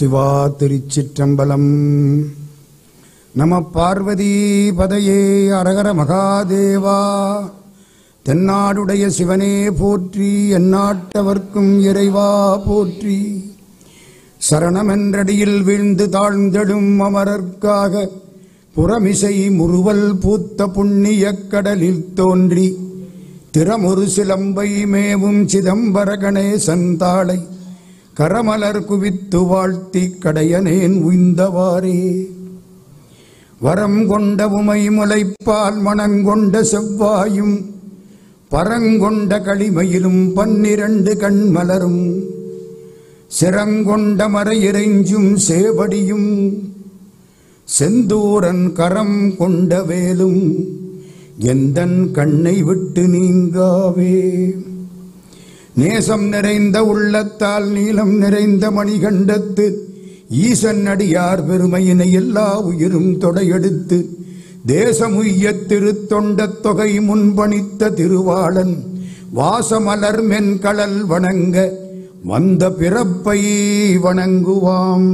சிவா திருச்சிற்றம்பலம். நம பார்வதி பதையே அரகர மகாதேவா. தென்னாடுடைய சிவனே போற்றி, எந்நாட்டவர்க்கும் இறைவா போற்றி. சரணமென்றடியில் வீழ்ந்து தாழ்ந்தெடும் அமரர்க்காக புறமிசை முறுவல் பூத்த புண்ணியக் கடலில் தோன்றி திறமொரு சிலம்பை மேவும் சிதம்பர கணேசன் தாளை கரமலர் குவித்து வாழ்த்தி கடையனேன் உய்ந்தவாறே. வரம் கொண்ட உமை முலைப்பால் மணங்கொண்ட செவ்வாயும் பரங்கொண்ட களிமையிலும் 12 கண்மலரும் சிறங்கொண்ட மறையிறைஞ்சும் சேவடியும் செந்தூரன் கரம் கொண்ட வேலும் எந்தன் கண்ணை விட்டு நீங்காவே. நேசம் நிறைந்த உள்ளத்தால் நீளம் நிறைந்த மணிகண்டத்து ஈசன் அடியார் பெருமையினை எல்லா உயிரும் தொடையெடுத்து தேசமுய்ய திருத்தொண்ட தொகை முன்பணித்த திருவாளன் வாசமலர் மென்கடல் வணங்க வந்த பிறப்பை வணங்குவாம்.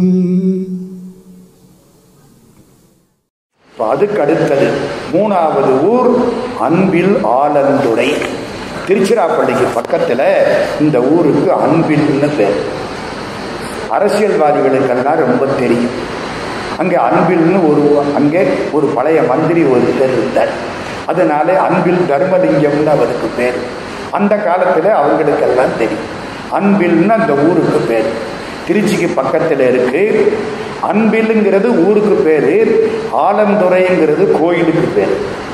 அதுக்கு அடுத்தது 3வது ஊர் அன்பில் ஆலந்துறை. திருச்சிராப்பள்ளிக்கு பக்கத்தில் இந்த ஊருக்கு அன்பில்னு பேர். அரசியல்வாதிகளுக்கெல்லாம் ரொம்ப தெரியும். அங்கே அன்பில்னு அங்கே ஒரு பழைய மந்திரி ஒருத்தர் இருந்தார். அதனால அன்பில் தர்மலிங்கம்னு அவருக்கு பேர். அந்த காலத்தில் அவங்களுக்கெல்லாம் தெரியும். அன்பில்னு அந்த ஊருக்கு பேர். திருச்சிக்கு பக்கத்தில் இருக்கு. அன்பில்ங்கிறது ஊருக்கு பேரு, ஆலந்துறைங்கிறது கோயிலுக்கு பேர்.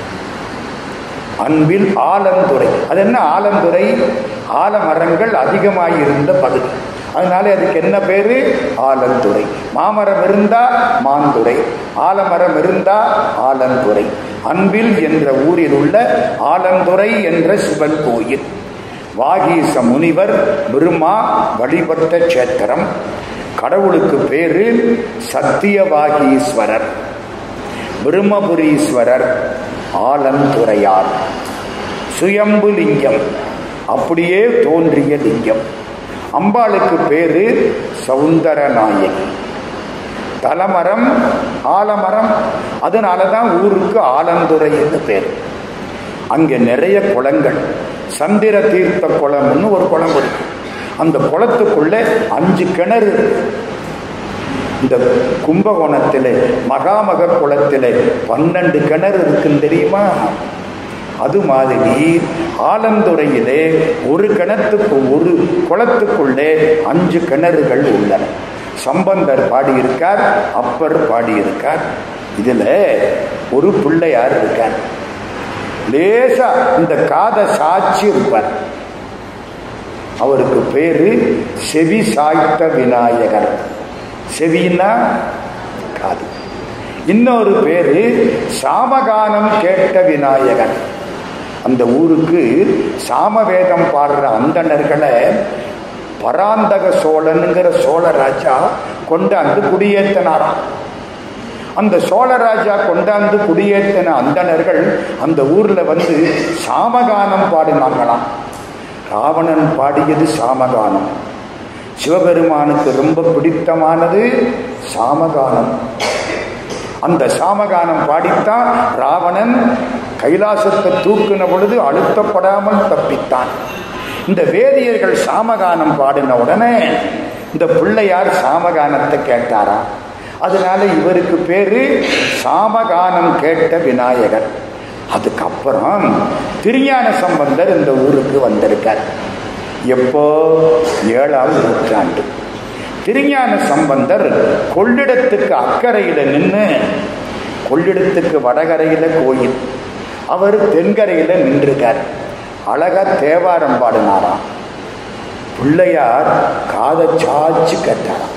அன்பில் ஆலந்துறை. அது என்ன ஆலந்துறை? ஆலமரங்கள் அதிகமாயிருந்த பகுதி. அதனால அதுக்கு என்ன பேரு? ஆலந்துறை. மாமரம் இருந்தா மாந்துறை, ஆலமரம் இருந்தா ஆலந்துறை. அன்பில் என்ற ஊரில் உள்ள ஆலந்துறை என்ற சிவன் கோயில் வாகீச முனிவர் பிரம்மா வழிபட்ட சேத்திரம். கடவுளுக்கு பேரு சத்தியவாகீஸ்வரர், பிரம்மபுரீஸ்வரர், ஆலந்துறையார். சுயம்பு லிங்கம், அப்படியே தோன்றிய லிங்கம். அம்பாளுக்கு பேரு சௌந்தரநாயகி. தலமரம் ஆலமரம், அதனாலதான் ஊருக்கு ஆலந்துறை என்று பேர். அங்கே நிறைய குளங்கள். சந்திர தீர்த்த குளம்னு ஒரு குளம் இருக்கு. அந்த குளத்துக்குள்ள 5 கிணறு. இந்த கும்பகோணத்தில் மகாமக குளத்தில் 12 கிணறு இருக்குன்னு தெரியுமா? அது மாதிரி ஆலந்துறையிலே ஒரு குளத்துக்குள்ளே 5 கிணறுகள் உள்ளன. சம்பந்தர் பாடியிருக்கார், அப்பர் பாடியிருக்கார். இதுல ஒரு பிள்ளையார் இருக்கார். லேசா இந்த காதை சாட்சி இருப்பார். அவருக்கு பேரு செவி சாய்த்த விநாயகர். செவின்னா காது. இன்னொரு பேரு சாமகானம் கேட்ட விநாயகர். அந்த ஊருக்கு சாமவேதம் பாடுற அந்தணர்களை பராந்தக சோழனுங்கிற சோழராஜா கொண்டாந்து குடியேற்றினாராம். அந்த சோழராஜா கொண்டாந்து குடியேற்றின அந்தணர்கள் அந்த ஊர்ல வந்து சாமகானம் பாடினாங்களாம். ராவணன் பாடியது சாமகானம். சிவபெருமானுக்கு ரொம்ப பிடித்தமானது சாமகானம். அந்த சாமகானம் பாடித்தான் ராவணன் கைலாசத்தை தூக்கின பொழுது அழுத்தப்படாமல் தப்பித்தான். இந்த வேதியர்கள் சாமகானம் பாடின உடனே இந்த பிள்ளையார் சாமகானத்தை கேட்டாராம். அதனால இவருக்கு பேரு சாமகானம் கேட்ட விநாயகர். அதுக்கப்புறம் திருஞான சம்பந்தர் இந்த ஊருக்கு வந்திருக்கார். எப்போ? 7ஆம் நூற்றாண்டு. திருஞான சம்பந்தர் கொள்ளிடத்துக்கு அக்கறையில நின்று, கொள்ளிடத்துக்கு வடகரையில கோயில், அவர் தென்கரையில நின்றுக்கார். அழகா தேவாரம் பாடினாராம். பிள்ளையார் காதை சாச்சு கேட்டாராம்.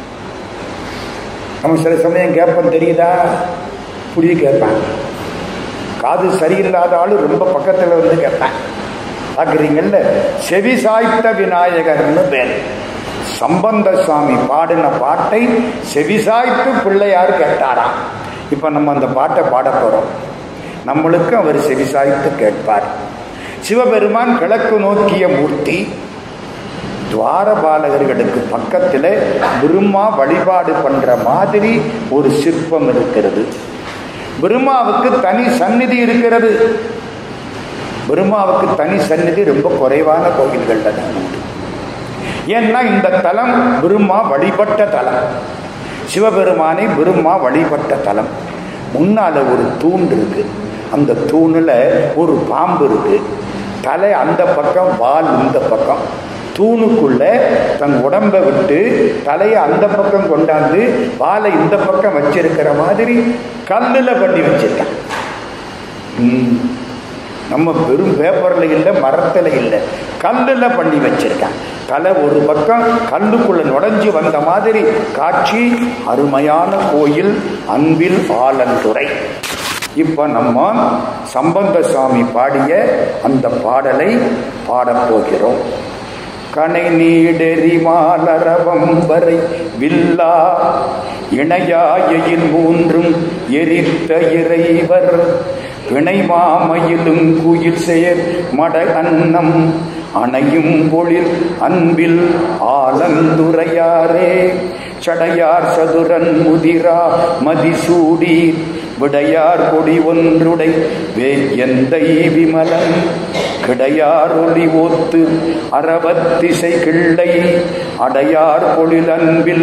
நம்ம சில சமயம் கேட்போம், தெரியுதா? புரிய கேட்பேன். காது சரியில்லாத ஆளு ரொம்ப பக்கத்துல வந்து கேட்பேன். பார்க்குறீங்கல்ல, செவி சாய்த்த விநாயகர்னு பேர். சம்பந்த சுவாமி பாடின பாட்டை செவிசாய்த்து பிள்ளையார் கேட்டாராம். இப்ப நம்ம அந்த பாட்டை பாட போறோம். நம்மளுக்கு அவர் செவிசாய்த்து கேட்பார். சிவபெருமான் கிழக்கு நோக்கிய மூர்த்தி. துவாரபாலகர்களுக்கு பக்கத்தில் பிரம்மா வழிபாடு பண்ற மாதிரி ஒரு சிற்பம் இருக்கிறது. பிரம்மாவுக்கு தனி சந்நிதி இருக்கிறது. பிரம்மாவுக்கு தனி சந்நிதி ரொம்ப குறைவான கோயில்கள் தான் உண்டு. ஏன்னா இந்த தலம் பிரம்மா வழிபட்ட தலம், சிவபெருமானை பிரம்மா வழிபட்ட தலம். முன்னால ஒரு தூண் இருக்கு, அந்த தூணில் ஒரு பாம்பு இருக்கு, தலை அந்த பக்கம், வால் இந்த பக்கம். தூணுக்குள்ள தன் உடம்பை விட்டு தலையை அந்த பக்கம் கொண்டாந்து வாலை இந்த பக்கம் வச்சிருக்கிற மாதிரி கல்லுல பண்ணி வச்சிருக்கான். நம்ம வெறும் பேப்பர்ல இல்லை, மரத்துல இல்லை, கல்லுல பண்ணி வச்சிருக்கான். தலை ஒரு பக்கம் கல்லுக்குள்ள நுழைஞ்சு வந்த மாதிரி காட்சி. அருமையான கோயில் அன்பில் ஆலந்துறை. இப்ப நம்ம சம்பந்த சுவாமி பாடிய அந்த பாடலை பாடப்போகிறோம். கனை நீடெறி மாலரவம் வரை வில்லா இணையாயில் மூன்றும் எரித்த இறைவர் பிணை மாமையிலும் குயில் சேர் மட அன்னம் அணையும் பொழில் அன்பில் ஆலந்துரையாரே சடையார் சதுரன் முதிரா மதிசூடி விடையார் கொடி ஒன்றுடை வேயந்தை விமலன் கிடையார் ஒளி ஓத்து அறவத்திசை கிள்ளை அடையார் பொழில் அன்பில்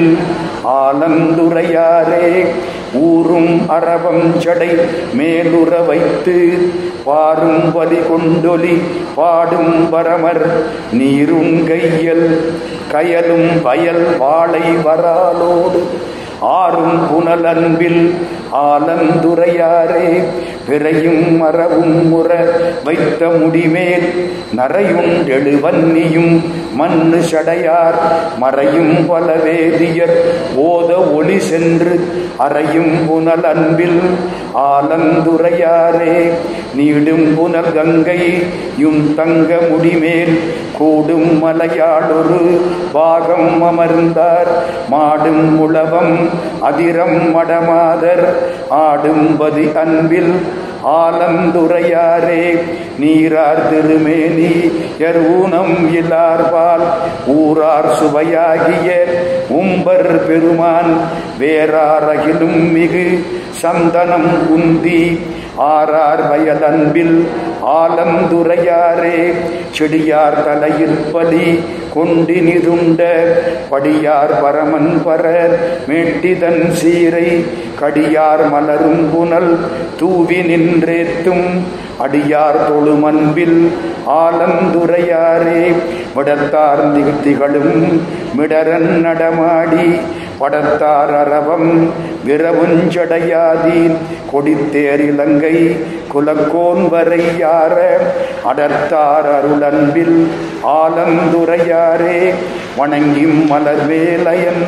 ஆலந்துரையாரே ஊரும் அரவம் சடை மேலுற வைத்து பாரும் வலி கொண்டொலி பாடும் பரமர் நீரும் கையல் கயலும் வயல் வாழை வராலோடு ஆறும் புனல் அன்பில் ஆலந்துரையாரே பிறையும் மரவும் முற வைத்த முடிமேல் நரையும் எழுவன்னியும் மண்ணு சடையார் மறையும் பல வேதியர் ஓத ஒளி சென்று அறையும் புனல் அன்பில் ஆலந்துரையாரே நீடும் புனல் கங்கை யும் தங்க முடிமேல் கூடும் மலையாளொரு பாகம் அமர்ந்தார் மாடும் உளவம் அதிரம் மடமாதர் ஆடும்பதி அன்பில் ஆலந்துரையாரே நீரார் திருமேனி ஊனம் இல்லார்பால் ஊரார் சுவையாகிய உம்பர் பெருமான் வேறாரகிலும் மிகு சந்தனம் குந்தி ஆரார் வயல் அன்பில் ஆலந்துரையாரே செடியார் தலையிற்பலி கொண்டினிருண்ட படியார் பரமன் பரர் மேட்டிதன் சீரை கடியார் மலரும் புனல் தூவி நின்றேத்தும் அடியார் தொழுமன்பில் ஆலந்துரையாரே விடத்தார் திகழும் மிடரன் நடமாடி படத்தார் அரவம் விரவுஞ்சடையாதீன் கொடித்தேர் இலங்கை குலக்கோன் வரை யார அடர்த்தார் அருளன்பில் ஆலந்துரையாரே வணங்கிம் மலர்வேலயன்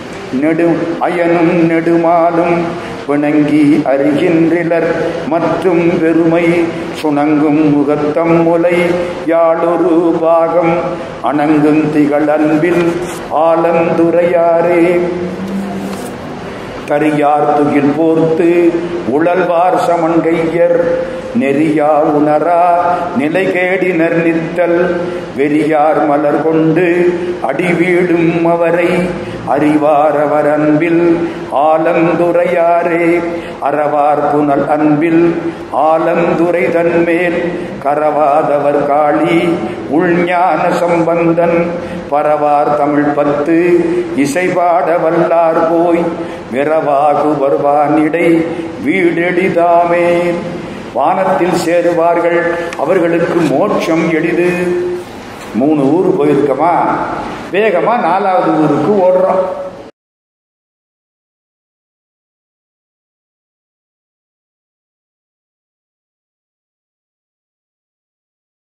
அயனும் நெடுமாலும் பிணங்கி அறிகின்றிலர் மற்றும் பெருமை சுணங்கும் முகத்தம் முலை யாழொரு பாகம் அணங்கும் திகழ் அன்பில் ஆலந்துரையாரே தரியார் துகில் போர்த்து உழல்வார் சமன்கையர் நெறியா உணரா நிலை கேடினர் நித்தல் வெறியார் மலர் கொண்டு அடிவீடும் அவரை அறிவார் அவர் அன்பில் ஆலந்துரையாரே அறவார் புனல் அன்பில் ஆலந்துரை தன்மேல் கரவாதவர் காளி உள்ஞான சம்பந்தன் பரவார் தமிழ் பத்து இசைபாட வல்லார் போய் விரவாகு வருவானிடை வீடெளிதாமே வானத்தில் சேருவார்கள், அவர்களுக்கு மோட்சம் எளிது. 3 ஊர் போயிருக்கமா, வேகமா 4வது ஊருக்கு ஓடுறோம்.